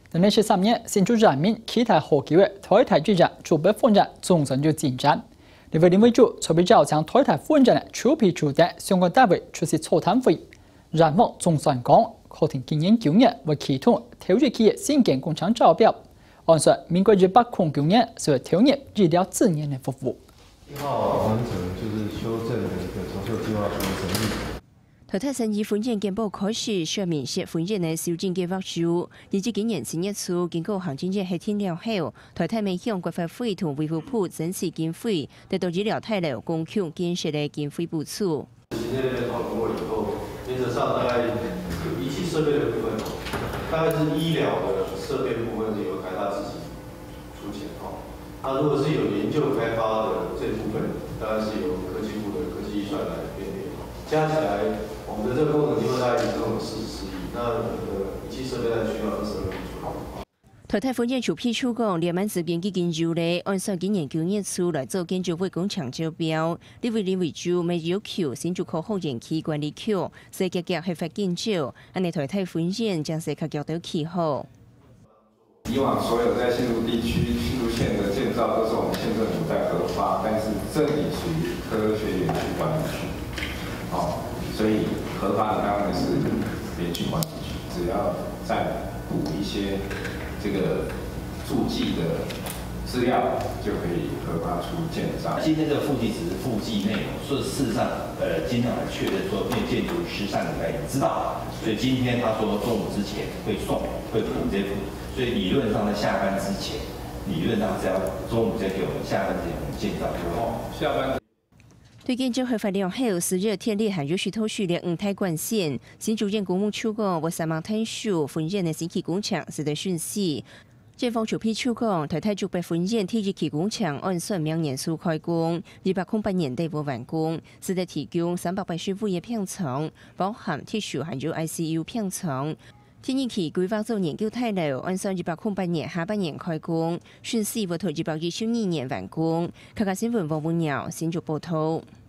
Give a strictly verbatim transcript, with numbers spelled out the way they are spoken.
但那些三年，新竹人民期待好機會台台之間逐步發展，重新就進展。呢位聯委主籌備招向台台發展嘅儲備處的相關單位出席座談會，然後總算講，可聽今年九年為系統投資企業新建工廠招標，按說民國一百零九年是為投入醫療資源的服務。 一號完成就是修正的一個長壽計劃書的成立。 台台新義發展健保開始上面寫發展的修正計劃書，以至今年四月初經過行政院核定了後，台台面向國發會同衛福部增設經費，得到醫療大樓公共建設的經費補助。 今天的討論過以後，原則上大概有儀器設備的部分，大概是醫療的設備部分是由台大自己出錢哈。那如果是有研究開發的這部分，大概是由科技部的科技預算來編列，加起來。我們的這個工程計劃大概只有四十億，那我們的儀器設備大概需要二十二億左右。 台台發展處批處講，兩萬資源基金由咧，按照今年九月初來做建築會工廠招標，呢位聯委主未要求新竹科學園區管理局設計局核發建造，安尼台台發展將是較腳到起好。 以往所有在新竹地區、新竹縣的建造都是我們縣政府在核發，但是這裡屬於科學園區管理局，哦。所以核發的當然是園區管理局，只要再補一些這個註記的資料，就可以核發出建造。 今天這個附記只是附記內容，所以事實上，呃，經常來確認說，因為建築師上禮拜也知道，所以今天他說中午之前會送，會補這幅，所以理論上在下班之前，理論上只要中午再給我們下班之前，我們建造就好。下班。 對建築核發量後，四日天力還有許多序列五台管線，新竹縣公務處講，為三萬攤數分建的新期工廠是得訊息。建房處批處講，台台竹北分建第一期工廠按算明年初開工，二百零八年底無完工，是得提供三百八十五個病床，包含特殊還有 I C U 病床。第二期規劃做研究大樓，按算二百零八年下半年開工，訊息會到二百二十二年完工。客家新聞王文耀新竹報道。